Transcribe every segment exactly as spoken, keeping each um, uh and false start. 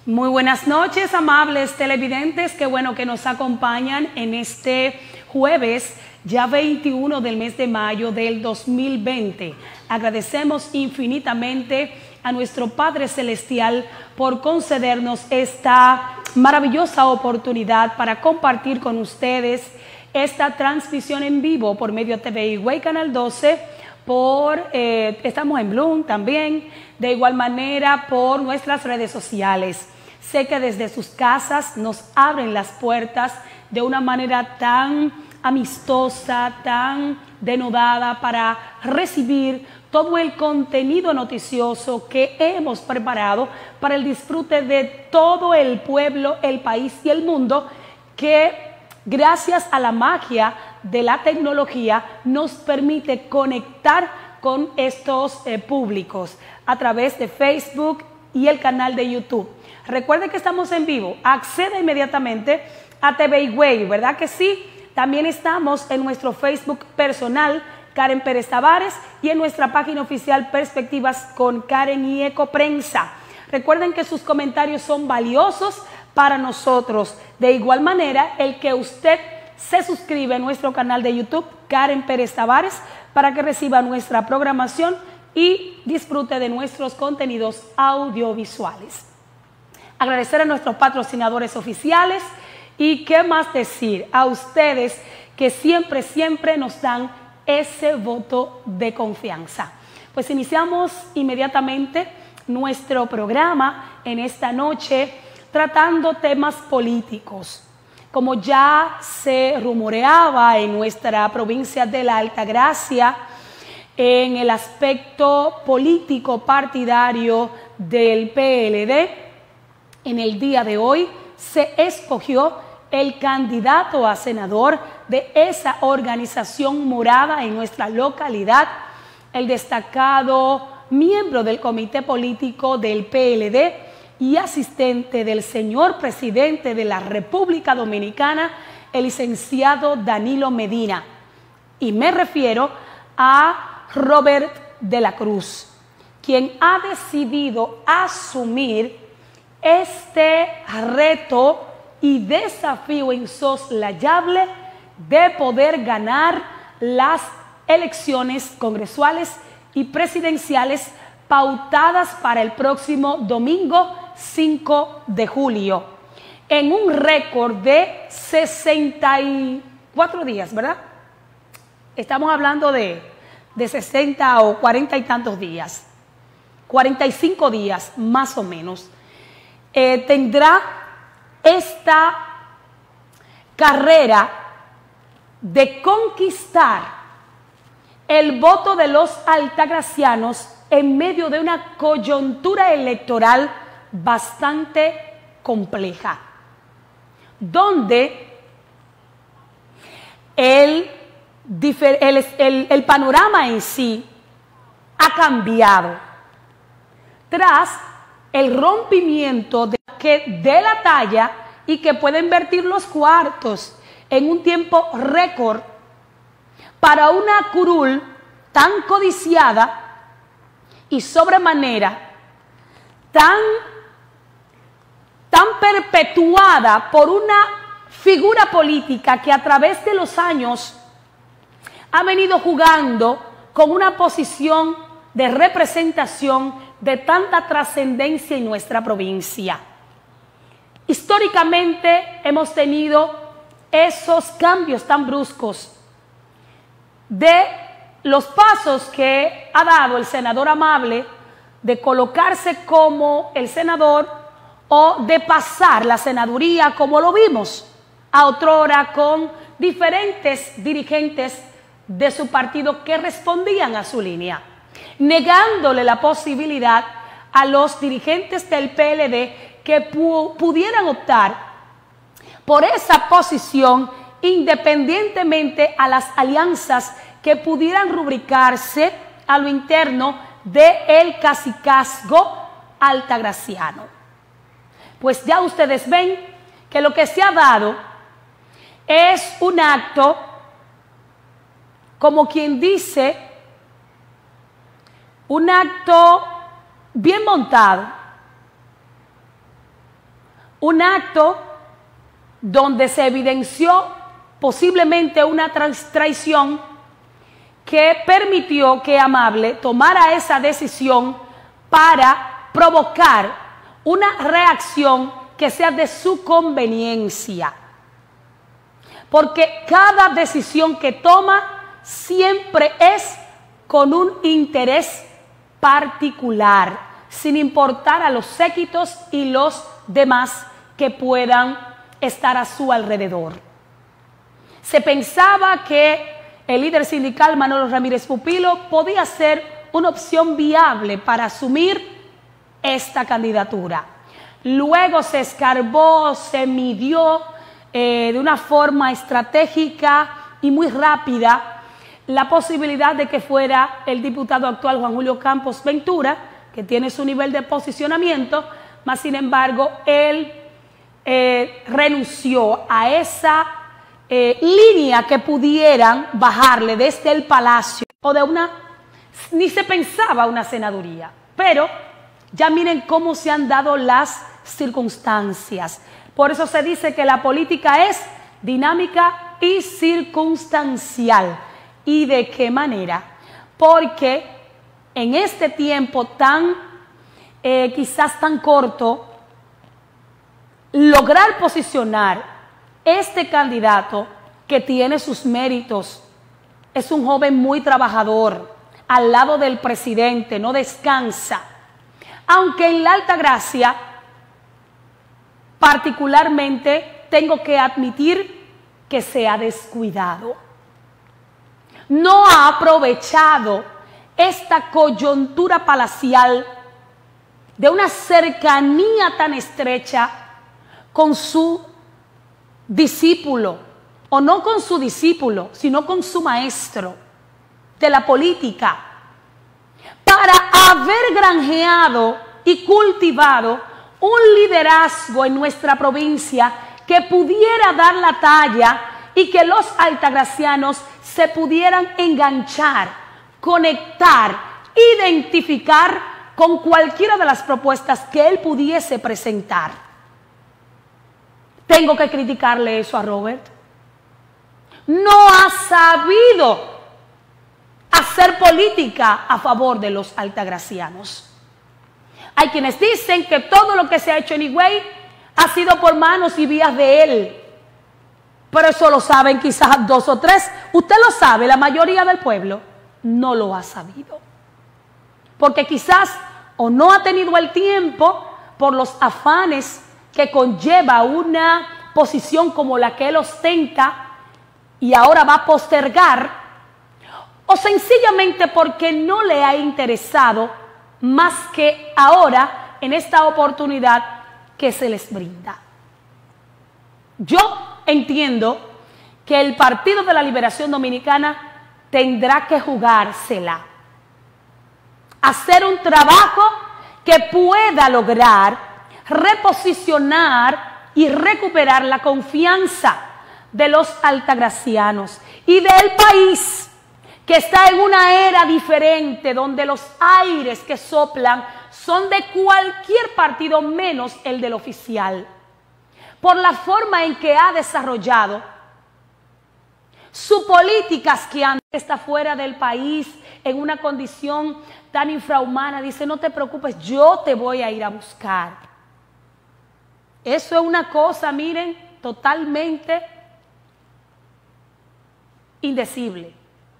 Muy buenas noches, amables televidentes, qué bueno que nos acompañan en este jueves, ya veintiuno del mes de mayo del dos mil veinte. Agradecemos infinitamente a nuestro Padre Celestial por concedernos esta maravillosa oportunidad para compartir con ustedes esta transmisión en vivo por medio de T V Higüey Canal doce, por, eh, estamos en Bloom también, de igual manera por nuestras redes sociales. Sé que desde sus casas nos abren las puertas de una manera tan amistosa, tan denodada para recibir todo el contenido noticioso que hemos preparado para el disfrute de todo el pueblo, el país y el mundo, que gracias a la magia de la tecnología nos permite conectar con estos eh, públicos a través de Facebook y el canal de YouTube. Recuerde que estamos en vivo, acceda inmediatamente a T V Higüey, ¿verdad que sí? También estamos en nuestro Facebook personal, Karen Pérez Tavares, y en nuestra página oficial Perspectivas con Karen y Ecoprensa. Recuerden que sus comentarios son valiosos para nosotros. De igual manera, el que usted se suscribe a nuestro canal de YouTube, Karen Pérez Tavares, para que reciba nuestra programación y disfrute de nuestros contenidos audiovisuales. Agradecer a nuestros patrocinadores oficiales y qué más decir, a ustedes que siempre, siempre nos dan ese voto de confianza. Pues iniciamos inmediatamente nuestro programa en esta noche tratando temas políticos. Como ya se rumoreaba en nuestra provincia de la Altagracia, en el aspecto político partidario del P L D, en el día de hoy se escogió el candidato a senador de esa organización morada en nuestra localidad, el destacado miembro del comité político del P L D y asistente del señor presidente de la República Dominicana, el licenciado Danilo Medina. Y me refiero a Robert de la Cruz, quien ha decidido asumir este reto y desafío insoslayable de poder ganar las elecciones congresuales y presidenciales pautadas para el próximo domingo cinco de julio, en un récord de sesenta y cuatro días, ¿verdad? Estamos hablando de, de sesenta o cuarenta y tantos días, cuarenta y cinco días más o menos. Eh, tendrá esta carrera de conquistar el voto de los altagracianos en medio de una coyuntura electoral bastante compleja, donde el, el, el, el panorama en sí ha cambiado tras el rompimiento de, que, de la talla y que puede invertir los cuartos en un tiempo récord para una curul tan codiciada y sobremanera tan, tan perpetuada por una figura política que a través de los años ha venido jugando con una posición de representación de tanta trascendencia en nuestra provincia. Históricamente hemos tenido esos cambios tan bruscos de los pasos que ha dado el senador Amable de colocarse como el senador o de pasar la senaduría, como lo vimos a otrora con diferentes dirigentes de su partido que respondían a su línea, negándole la posibilidad a los dirigentes del P L D que pu pudieran optar por esa posición independientemente a las alianzas que pudieran rubricarse a lo interno del cacicazgo altagraciano. Pues ya ustedes ven que lo que se ha dado es un acto, como quien dice, un acto bien montado, Un acto donde se evidenció posiblemente una traición que permitió que Amable tomara esa decisión para provocar una reacción que sea de su conveniencia. Porque cada decisión que toma siempre es con un interés particular, sin importar a los séquitos y los demás que puedan estar a su alrededor. Se pensaba que el líder sindical Manolo Ramírez Pupilo podía ser una opción viable para asumir esta candidatura. Luego se escarbó, se midió eh, de una forma estratégica y muy rápida la posibilidad de que fuera el diputado actual Juan Julio Campos Ventura, que tiene su nivel de posicionamiento, mas sin embargo él eh, renunció a esa eh, línea que pudieran bajarle desde el Palacio o de una, ni se pensaba una senaduría, pero ya miren cómo se han dado las circunstancias. Por eso se dice que la política es dinámica y circunstancial. ¿Y de qué manera? Porque en este tiempo tan, eh, quizás tan corto, lograr posicionar este candidato que tiene sus méritos, es un joven muy trabajador, al lado del presidente, no descansa. Aunque en la Altagracia, particularmente, tengo que admitir que se ha descuidado. No ha aprovechado esta coyuntura palacial de una cercanía tan estrecha con su discípulo, o no con su discípulo, sino con su maestro de la política, para haber granjeado y cultivado un liderazgo en nuestra provincia que pudiera dar la talla y que los altagracianos se pudieran enganchar, conectar, identificar con cualquiera de las propuestas que él pudiese presentar. Tengo que criticarle eso a Robert. No ha sabido hacer política a favor de los altagracianos. Hay quienes dicen que todo lo que se ha hecho en Higüey ha sido por manos y vías de él. Pero eso lo saben quizás dos o tres. Usted lo sabe, la mayoría del pueblo no lo ha sabido. Porque quizás o no ha tenido el tiempo por los afanes que conlleva una posición como la que él ostenta y ahora va a postergar, o sencillamente porque no le ha interesado más que ahora en esta oportunidad que se les brinda. Yo entiendo que el Partido de la Liberación Dominicana tendrá que jugársela, hacer un trabajo que pueda lograr reposicionar y recuperar la confianza de los altagracianos y del país, que está en una era diferente donde los aires que soplan son de cualquier partido menos el del oficial, por la forma en que ha desarrollado su política que antes está fuera del país en una condición tan infrahumana. Dice, no te preocupes, yo te voy a ir a buscar. Eso es una cosa, miren, totalmente indecible.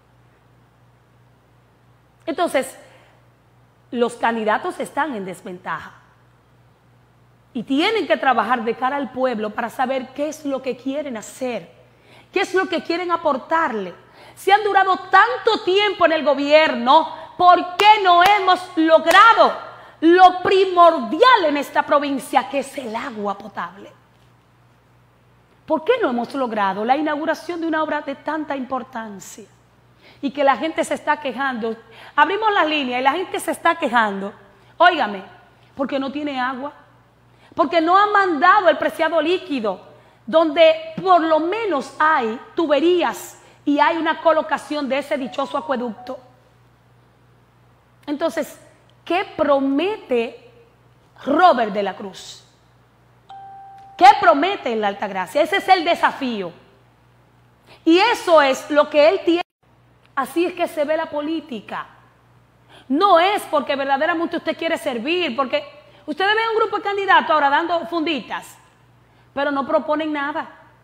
Entonces, los candidatos están en desventaja y tienen que trabajar de cara al pueblo para saber qué es lo que quieren hacer, qué es lo que quieren aportarle. Si han durado tanto tiempo en el gobierno, ¿por qué no hemos logrado lo primordial en esta provincia, que es el agua potable? ¿Por qué no hemos logrado la inauguración de una obra de tanta importancia? Y que la gente se está quejando. Abrimos las líneas y la gente se está quejando. Óigame, porque no tiene agua, porque no han mandado el preciado líquido, donde por lo menos hay tuberías y hay una colocación de ese dichoso acueducto. Entonces, ¿qué promete Robert de la Cruz? ¿Qué promete en la Altagracia? Ese es el desafío. Y eso es lo que él tiene. Así es que se ve la política. No es porque verdaderamente usted quiere servir, porque ustedes ven un grupo de candidatos ahora dando funditas, pero no proponen nada.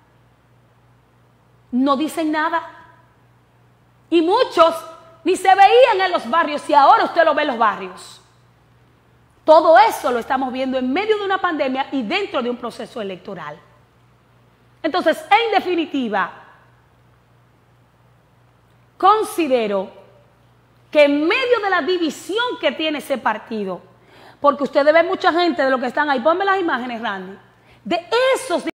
No dicen nada. Y muchos ni se veían en los barrios y ahora usted lo ve en los barrios. Todo eso lo estamos viendo en medio de una pandemia y dentro de un proceso electoral. Entonces, en definitiva, considero que en medio de la división que tiene ese partido, porque ustedes ven mucha gente de lo que están ahí, ponme las imágenes, Randy, de esos